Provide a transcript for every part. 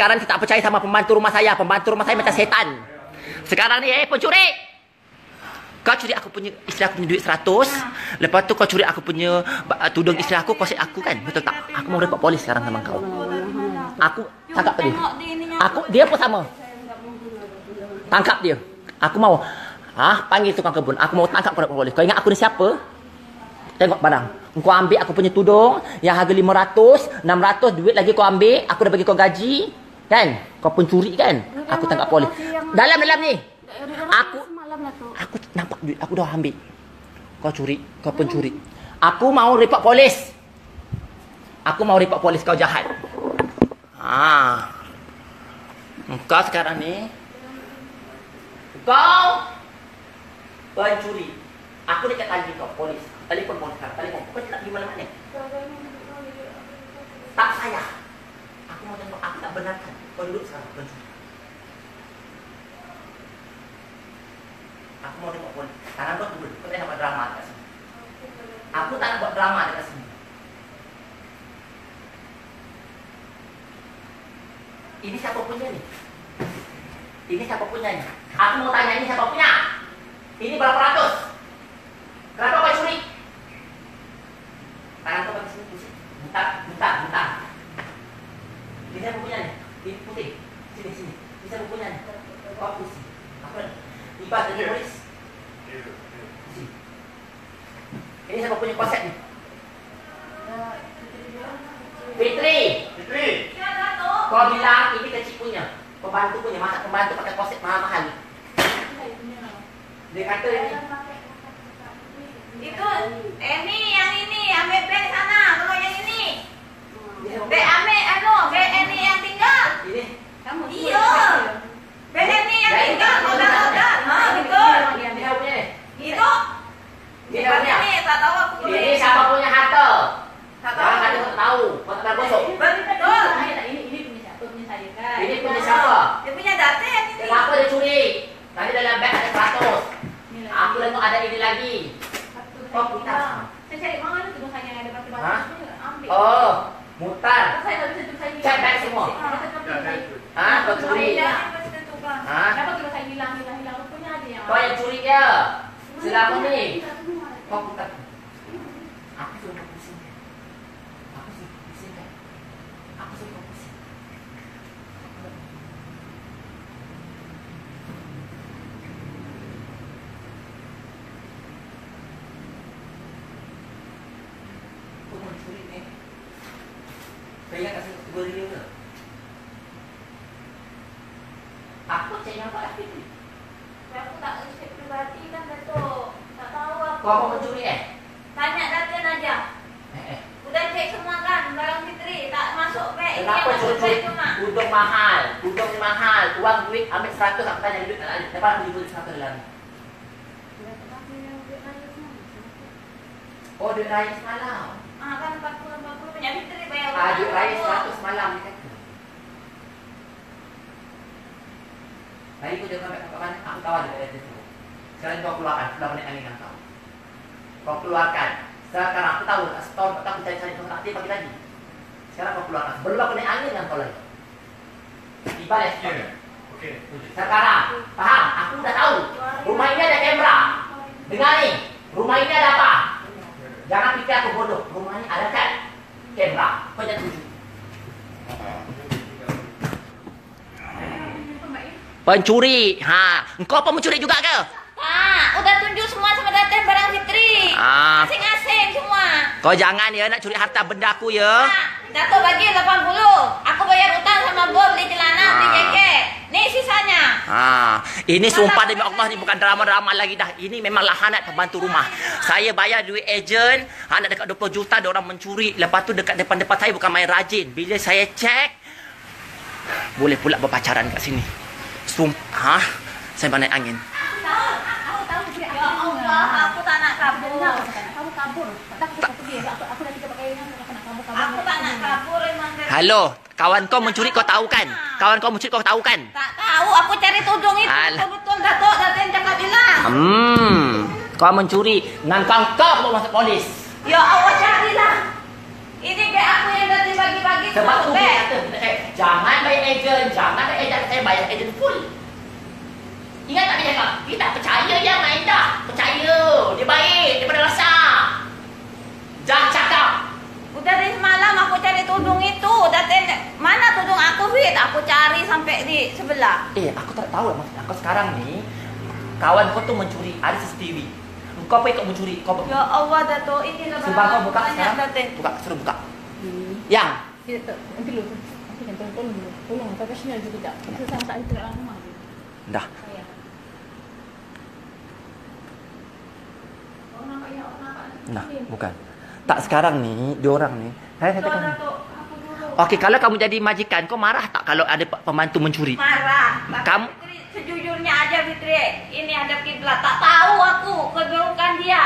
sekarang saya tak percaya sama pembantu rumah saya. Pembantu rumah saya macam setan. Sekarang ni pencuri. Kau curi aku punya isteri aku punya duit 100. Lepas tu kau curi aku punya tudung isteri aku, kau set aku kan? Betul tak? Aku mau report polis sekarang sama kau. Aku tangkap dia. Dia pun sama. Tangkap dia. Aku mau panggil tukang kebun. Aku mau tangkap kau polis. Kau ingat aku ni siapa? Tengok barang. Kau ambil aku punya tudung yang harga 500, 600 duit lagi kau ambil, aku dah bagi kau gaji, kan? Kau pencuri kan? Aku tangkap polis. Dalam ni. Aku nampak duit, aku dah ambil. Kau curi, kau pencuri. Aku mau report polis. Aku mau report polis, kau jahat. Kau sekarang ni kau pencuri. Aku dekat tadi kau polis. Telefon polis sekarang, telefon. Kau nak pergi mana-mana? Tak payah. Aku mau tengok, aku tak benarkan. Kau duduk sekarang, pencuri. Aku mau tengok polis. Tangan kau turun. Kau tak nak buat drama dekat sini. Aku tak nak buat drama dekat sini. Ini siapa punya ni? Ini siapa punya ni? Aku mau tanya, ini siapa punya? Ini berapa ratus? Kenapa kau curi? Tangan kau bagi sini, pusing. Bentar. Ini siapa punya ni? Ini putih. Sini. Ini siapa punya ni? Kau pusing. Apa ni? Libat dari polis. Ini siapa punya konsep ni? Fitri. Kau bilang ini kecil punya. Pembantu punya. Masa pembantu pakai konsep mahal-mahal. Dia kata ini. Itu yang ini ambil beg sana. Kalau yang ini beg ambil beg ini yang tinggal. Ini. Iya. Beg ini yang tinggal. Udah. Betul. Ini siapa punya ni? Itu. Ini siapa punya? Ini tak tahu aku. Ini siapa punya harta? Tak tahu. Ada kau tahu. Kau tak gosok. Betul. Ini punya siapa? Punya saya kan. Ini punya siapa? Dia punya data yang ini. Kenapa dia curi? Tadi dalam beg ada 100. Aku tengok ada ini lagi. Oh, putar. Saya cari mana tu tudung saya yang ada batu-batu. Ambil. Oh, mutar. Saya tak bisa tudung saya. Cek beg semua. Kau curi. Kenapa tudung saya hilang? Rupanya ada yang. Kau yang curi dia. Selama ni. Kau putar. Aku suruh kau pusing. Aku suruh kau pusing kan? Aku suruh kau pusing. Kau mau curi ni? Kau ingat kasih $2 ke? Aku cek yang kau dah fikir. Aku tak cek pribadi kan Datuk. Tak tahu aku. Kau mau mencuri Tanya Datin aja. Udah cek semua kan barang Fitri tak masuk beg. Kenapa curi-curi? Tudung mahal. Uang duit ambil 100, aku tanya duit tak ada. Lepas aku jemput 100 dalam. Oh, duit raya semalam. Kan 40 punya Fitri bayar. Duit raya 100 semalam dia kata. Tadi aku jangan sampai mana, aku tahu ada dari situ. Sekarang kau keluarkan, sudah menaik angin dengan kau. Kau keluarkan. Sekarang aku tahu, setahun aku cari-cari kau aktif pagi lagi. Sekarang kau keluarkan. Sebelum aku naik angin dengan kau lagi. Dibalik. Okey. Sekarang, faham? Aku dah tahu. Rumah ini ada kamera. Dengar ni, rumah ini ada apa? Jangan fikir aku bodoh. Rumah ini ada kan kamera. Kau jangan tuju. Pencuri. Engkau pun mencuri juga ke? Udah tunjuk semua sama Datin barang Fitri. Asing-asing semua. Kau jangan ya nak curi harta benda aku ya. Datuk bagi 80. Aku bayar hutang sama Bob beli celana, beli jaket. Nih sisanya. Ini sumpah demi Allah ni bukan drama-drama lagi dah. Ini memang lahanat pembantu rumah. Saya bayar duit ejen, nak dekat 20 juta dia orang mencuri. Lepas tu dekat depan-depan saya bukan main rajin. Bila saya cek, boleh pula berpacaran kat sini. Sumpah, saya naik angin. Ya Allah, aku tak nak kabur. Kamu kabur. Aku pergi. Aku dah 3 pakai ini. Aku nak kabur. Aku tak nak kabur memang. Halo, kawan kau mencuri kau tahu kan? Kawan kau mencuri kau tahu kan? Tak tahu, aku cari tudung itu. Betul-betul Datuk Datin cakap bilang. Kau mencuri. Dengan kau bawa masuk polis. Ya Allah, carilah. Ini kayak aku yang tadi bagi-bagi Sebab tu Be. dia kata saya jangan bayar ejen, jangan bayar ejen, saya bayar ejen full. Ingat tak dia cakap? Kita tak percaya je main dah. Percaya. Dia baik daripada rasa. Jangan cakap. Udah dari semalam aku cari tudung itu. Datin, mana tudung aku, Fit? Aku cari sampai di sebelah. Aku tak tahu lah maksud kau sekarang ni. Kawan kau tu mencuri, ada CCTV. Kau apa kau mencuri? Kau Ya Allah, Dato, inilah sebab kau buka banyak, sekarang. Datin. Buka, suruh buka. Yang Tidak tak. Nanti dulu. Nanti kan tolong dulu. Tolong profesional juga tak. Kita sama tak itu dalam rumah. dah. Saya. Oh, nampaknya, Nah, bukan. Tak sekarang ni, dia orang ni. Saya Dato, katakan. Dato, aku dulu. Okey, kalau kamu jadi majikan, kau marah tak kalau ada pembantu mencuri? Marah. Kamu- Fitri, sejujurnya aja, Fitri. Ini ada kiblat. Tak tahu aku keburukan dia.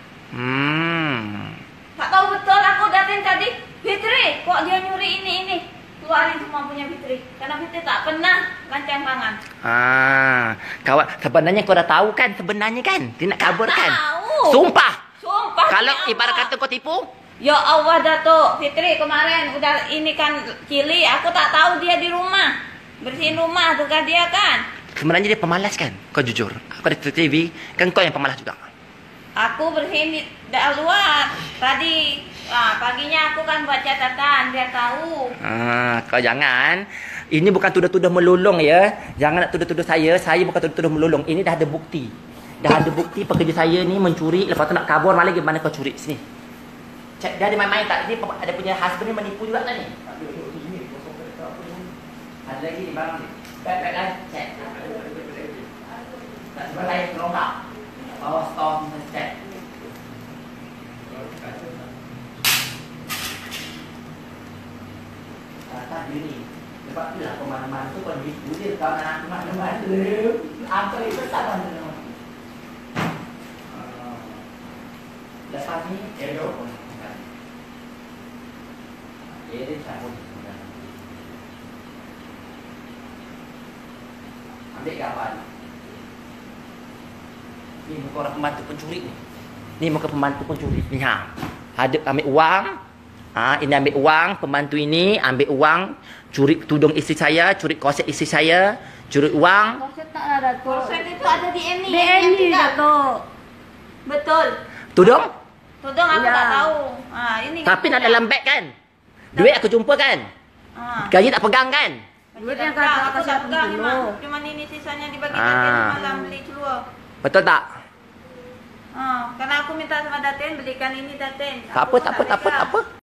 Tak tahu betul aku datin tadi. Fitri, kok dia nyuri ini? Keluarin semua punya Fitri. Karena Fitri tak pernah lancang tangan. Kawan, sebenarnya kau dah tahu kan? Sebenarnya kan? Dia nak kabur kan? Tahu. Sumpah. Sumpah. Kalau demi ibarat Allah. kata kau tipu, Ya Allah, Dato. Fitri kemarin udah ini kan Cili. Aku tak tahu dia di rumah. Bersihin rumah tuh kan dia kan. sebenarnya dia pemalas kan? Kau jujur. Aku ada TV, kan kau yang pemalas juga. Aku bersihin di luar. Tadi paginya aku kan buat catatan biar tahu. Kau jangan. Ini bukan tuduh-tuduh melolong ya. Jangan nak tuduh-tuduh saya. Saya bukan tuduh-tuduh melolong. Ini dah ada bukti. Dah ada bukti pekerja saya ni mencuri. Lepas tu nak kabur malah gimana kau curi? Sini. Cek, dia ada main-main tak? Dia ada punya husband ni menipu juga tak ni? Ada lagi ni barang ni. Baik kan? Cek. Tak sebelah lain tolong tak? Bawa stok cek. Tak dia ni. Sebab tu lah pemanaman tu kau nipu dia kau nak mana-mana. Apa itu tak mana. Lepas ni, elok. Dia cabut. Ambil gambar. Ni muka orang pembantu pencuri ni. Ni muka pembantu pencuri. Ni ha. Ada ambil uang. Ini ambil uang. Pembantu ini ambil uang. Curi tudung isteri saya. Curi korset isteri saya. Curi uang. Korset tak ada, Dato. Korset itu ada di ini. Di ini, Dato. Betul. Tudung? Tudung aku Ya. tak tahu. Ini Tapi nak dalam beg kan? Duit aku jumpa kan? Gaji tak pegang kan? Duit yang aku kata tak pegang ni dulu. mah. Cuma ini sisanya dibagi Datin malam beli celur. Betul tak? Karena aku minta sama Datin belikan ini Datin. Tak apa, tak apa, tak apa, tak apa.